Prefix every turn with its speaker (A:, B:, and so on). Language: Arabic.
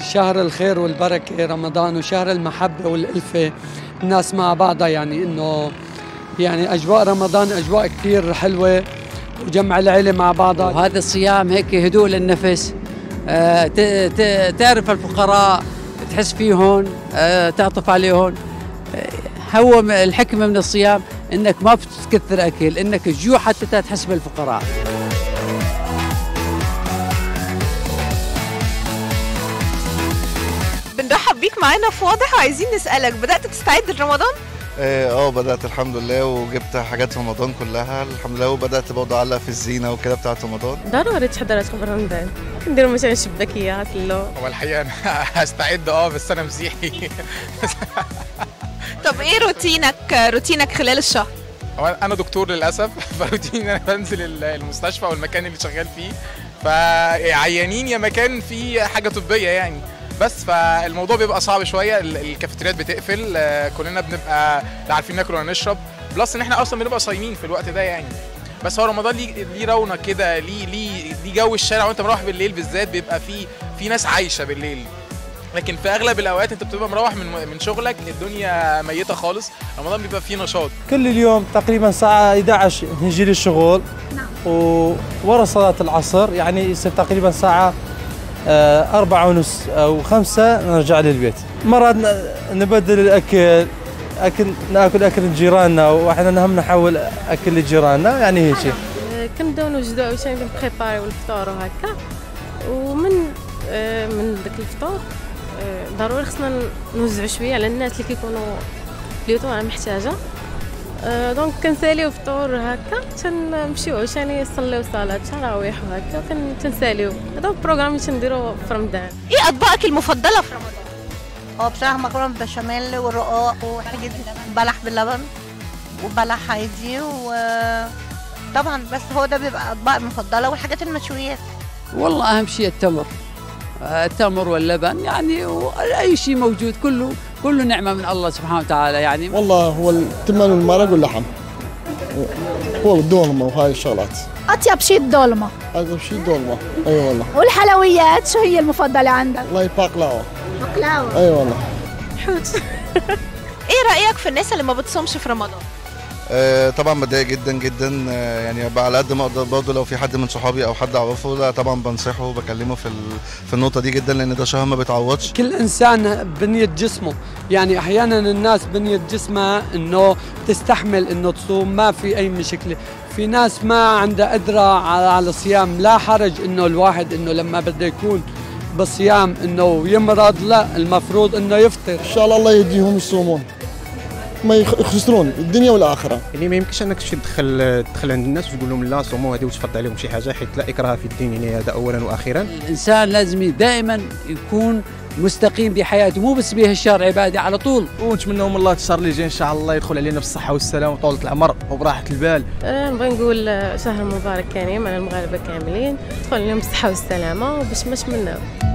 A: شهر الخير والبركة رمضان، وشهر المحبة والألفة، الناس مع بعضها، يعني إنه يعني أجواء رمضان أجواء كثير حلوة، وجمع العيلة مع بعضها.
B: وهذا الصيام هيك هدوء للنفس، تعرف الفقراء، تحس فيهم، تعطف عليهم. هو الحكمة من الصيام إنك ما بتكثر أكل، إنك تجوع حتى تحس بالفقراء.
C: بنرحب بيك معانا في واضح، وعايزين نسألك بدأت تستعد لرمضان؟
D: بدأت الحمد لله، وجبت حاجات رمضان كلها الحمد لله، وبدأت برضه أعلق في الزينة وكده بتاعت رمضان.
E: ضروري تحضراتكم رمضان، نديروا مثلا شباكيات
F: هو الحقيقة أنا هستعد بس أنا مسيحي.
C: طب إيه روتينك خلال الشهر؟
F: هو أنا دكتور للأسف، فروتيني إن أنا بنزل المستشفى أو المكان اللي شغال فيه، فعيانين يا مكان فيه حاجة طبية يعني. بس فالموضوع بيبقى صعب شويه، الكافيتريات بتقفل، كلنا بنبقى لا عارفين ناكل ولا نشرب، بلس ان احنا اصلا بنبقى صايمين في الوقت ده يعني. بس هو رمضان ليه رونق كده، ليه جو الشارع، وانت مروح بالليل بالذات بيبقى في ناس عايشه بالليل، لكن في اغلب الاوقات انت بتبقى مروح من شغلك الدنيا ميته خالص. رمضان بيبقى فيه نشاط
G: كل اليوم تقريبا الساعه 11 نجي للشغل، وورا صلاه العصر يعني يصير تقريبا ساعه 4:30 أو 5 نرجع للبيت. مرات نبدل الأكل، ناكل أكل جيراننا، وأحيانا هم نحول أكل لجيراننا، يعني هيك.
E: كنبداو نوجدوا أول شيء نبريباري والفطور وهكا، ومن ذاك الفطور ضروري خصنا نوزعوا شوية على الناس اللي كيكونوا بيوتهم محتاجة. دونك كنساليو فطور هكا، تنمشيو عشان نصليو صلاة تراويح وهكا، تنساليو. هذا هو البروغرام اللي تنديرو في رمضان.
C: ايه اطباقك المفضلة في رمضان؟
H: بصراحة مكرونة بشاميل والرقاق وحاجات بلح باللبن وبلح عادي، وطبعا بس هو ده بيبقى اطباق المفضلة، والحاجات المشويات.
B: والله أهم شيء التمر واللبن يعني، وأي شيء موجود كله نعمة من الله سبحانه وتعالى يعني.
I: والله هو التمن والمرق واللحم، هو الدولمة وهاي الشغلات.
J: أطيب شيء الدولمة.
I: أطيب شيء الدولمة، أي والله.
J: والحلويات شو هي المفضلة عندك؟
I: والله باقلاوة.
J: باقلاوة.
I: أي والله.
C: حوت. إيه رأيك في الناس اللي ما بتصومش في رمضان؟
D: طبعا بتضايق جدا جدا، يعني على قد ما اقدر برضه لو في حد من صحابي او حد اعرفه، لا طبعا بنصحه وبكلمه في النقطه دي جدا، لان ده شهر ما بيتعوضش.
A: كل انسان بنيه جسمه، يعني احيانا الناس بنيه جسمها انه تستحمل انه تصوم، ما في اي مشكله. في ناس ما عندها قدره على الصيام، لا حرج انه الواحد انه لما بده يكون بالصيام انه يمرض، لا المفروض انه يفطر.
I: ان شاء الله يهديهم يصومون، ما يخسرون الدنيا والاخره.
K: يعني ما يمكنش انك تدخل عند الناس وتقول لهم لا صوموا هذه وتفرض عليهم شي حاجه، حيت لا اكراه في الدين، يعني هذا اولا واخيرا.
B: الانسان لازم دائما يكون مستقيم بحياته، مو بس به الشهر عباده على طول.
K: ونتمنى من الله الشهر اللي جاي ان شاء الله يدخل علينا بالصحه والسلام وطولة العمر وبراحه البال.
E: نبغي نقول شهر مبارك كريم على المغاربه كاملين، يدخل عليهم بالصحه والسلامه وباش ما نتمناو.